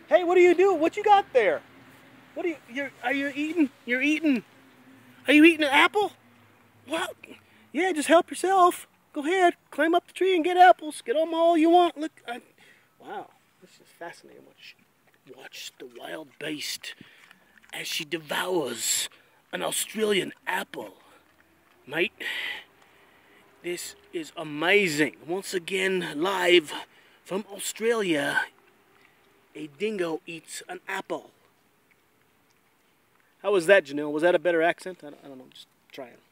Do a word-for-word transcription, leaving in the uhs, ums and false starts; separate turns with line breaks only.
Hey, what are you doing? What you got there? What are you, you're, are you eating? You're eating, are you eating an apple? Well, yeah, just help yourself. Go ahead, climb up the tree and get apples. Get them all you want. Look, I, wow, this is fascinating. Watch, watch the wild beast as she devours an Australian apple. Mate, this is amazing. Once again, live from Australia, a dingo eats an apple. How was that, Janelle? Was that a better accent? I don't, I don't know, just trying.